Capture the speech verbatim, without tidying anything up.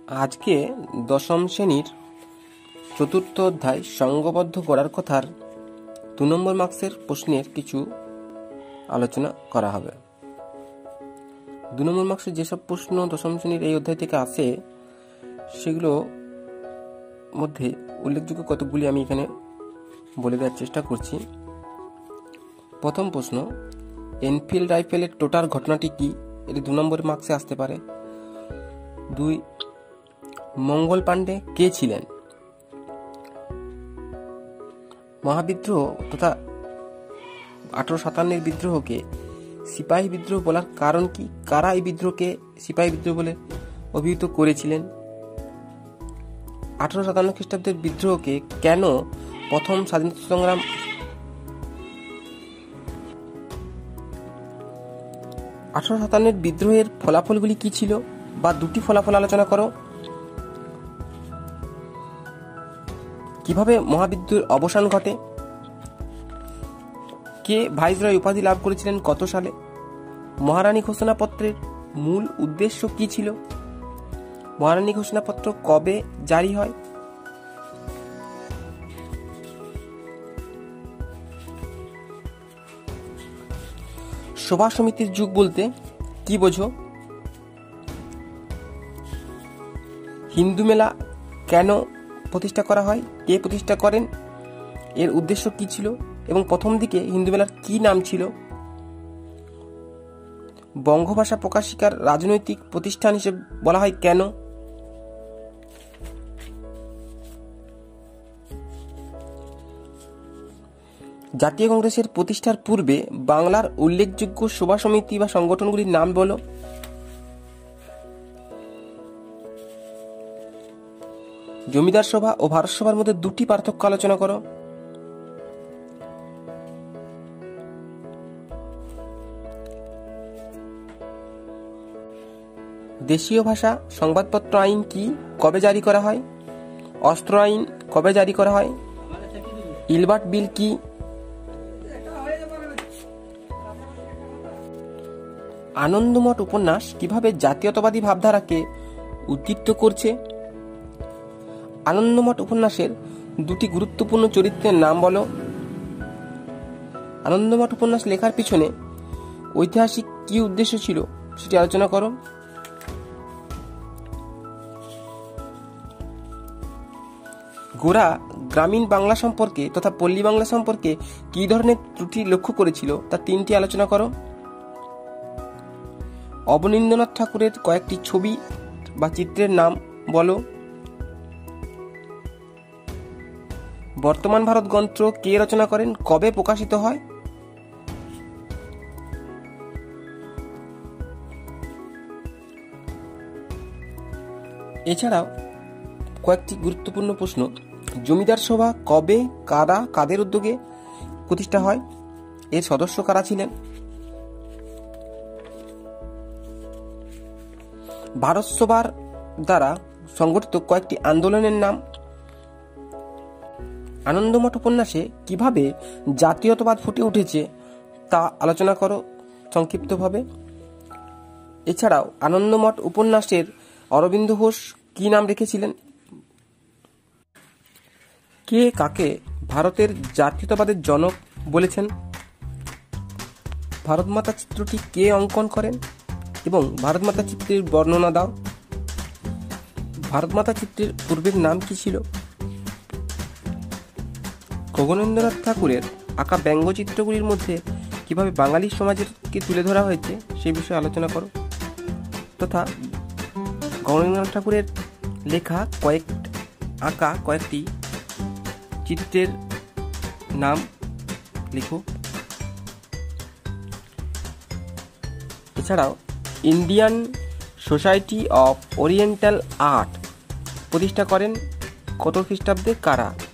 আজকে দশম শ্রেণীর চতুর্থ অধ্যায় সংঘবদ্ধ করার কথার দু নম্বর মার্কসের প্রশ্নের কিছু আলোচনা করা হবে। দু নম্বর মার্কসের যেসব প্রশ্ন দশম শ্রেণীর এই অধ্যায় থেকে আসে সেগুলো মধ্যে উল্লেখযোগ্য কতগুলি আমি এখানে বলে দেওয়ার চেষ্টা করছি। প্রথম প্রশ্ন, এনফিল্ড রাইফেলের টোটার ঘটনাটি কি? এটি দু নম্বর মার্কসে আসতে পারে। দুই, মঙ্গল পাণ্ডে কে ছিলেন? মহাবিদ্রোহ তথা আঠারো সাতান্নের বিদ্রোহকে সিপাহী বিদ্রোহ বলার কারণ কি? কারা এই বিদ্রোহকে সিপাহী বিদ্রোহ বলে অভিহিত করেছিলেন? আঠারো সাতান্ন খ্রিস্টাব্দের বিদ্রোহকে কেন প্রথম স্বাধীনতা সংগ্রাম আঠারো সাতান্নের বিদ্রোহের ফলাফলগুলি কি ছিল, বা দুটি ফলাফল আলোচনা করো। কিভাবে মহাবিদ্রোহের অবসান ঘটে? কে ভাইসরয় উপাধি লাভ করেছিলেন কত সালে? মহারানী ঘোষণাপত্রের মূল উদ্দেশ্য কি ছিল? মহারানী ঘোষণাপত্র কবে জারি হয়? সভা সমিতির যুগ বলতে কি বোঝো? হিন্দু মেলা কেন প্রতিষ্ঠা করা হয়? কে প্রতিষ্ঠা করেন? এর উদ্দেশ্য কি ছিল এবং প্রথম দিকে হিন্দু মেলার কি নাম ছিল? বঙ্গভাষা প্রকাশিকার রাজনৈতিক প্রতিষ্ঠান হিসেবে বলা হয় কেন? জাতীয় কংগ্রেসের প্রতিষ্ঠার পূর্বে বাংলার উল্লেখযোগ্য সভা সমিতি বা সংগঠনগুলির নাম বলো। জমিদার সভা ও ভারত সভার মধ্যে দুটি পার্থক্য আলোচনা করো। দেশীয় ভাষা সংবাদপত্র আইন কি? কবে জারি করা হয়? অস্ত্র আইন কবে জারি করা হয়? ইলবার্ট বিল কি? আনন্দমঠ উপন্যাস কিভাবে জাতীয়তাবাদী ভাবধারাকে উদ্দীপ্ত করছে? আনন্দমঠ উপন্যাসের দুটি গুরুত্বপূর্ণ চরিত্রের নাম বলো। আনন্দমঠ উপন্যাস লেখার পিছনে ঐতিহাসিক কি উদ্দেশ্য ছিল সেটি আলোচনা করো। গোরা গ্রামীণ বাংলা সম্পর্কে তথা পল্লী বাংলা সম্পর্কে কি ধরনের ত্রুটি লক্ষ্য করেছিল তা তিনটি আলোচনা করো। অবনীন্দ্রনাথ ঠাকুরের কয়েকটি ছবি বা চিত্রের নাম বলো। বর্তমান ভারত গ্রন্থ কে রচনা করেন? কবে প্রকাশিত হয়? এছাড়াও কয়েকটি গুরুত্বপূর্ণ প্রশ্ন, জমিদার সভা কবে, কারা, কাদের উদ্যোগে প্রতিষ্ঠা হয়? এর সদস্য কারা ছিলেন? ভারত সভার দ্বারা সংগঠিত কয়েকটি আন্দোলনের নাম। আনন্দমঠ উপন্যাসে কিভাবে জাতীয়তাবাদ ফুটে উঠেছে তা আলোচনা করো সংক্ষিপ্তভাবে। এছাড়াও আনন্দমঠ উপন্যাসের অরবিন্দ ঘোষ কি নাম রেখেছিলেন? কে কাকে ভারতের জাতীয়তাবাদের জনক বলেছেন? ভারতমাতা চিত্রটি কে অঙ্কন করেন এবং ভারতমাতা চিত্রের বর্ণনা দাও। ভারতমাতা চিত্রের পূর্বের নাম কি ছিল? গগনেন্দ্রনাথ ঠাকুরের আঁকা ব্যঙ্গচিত্রগুলির মধ্যে কিভাবে বাঙালি সমাজকে তুলে ধরা হয়েছে সেই বিষয়ে আলোচনা করো, তথা গগনেন্দ্রনাথ ঠাকুরের লেখা কয়েক আঁকা কয়েকটি চিত্রের নাম লিখো। এছাড়াও Indian society of oriental art প্রতিষ্ঠা করেন কত খ্রিস্টাব্দে? কারা?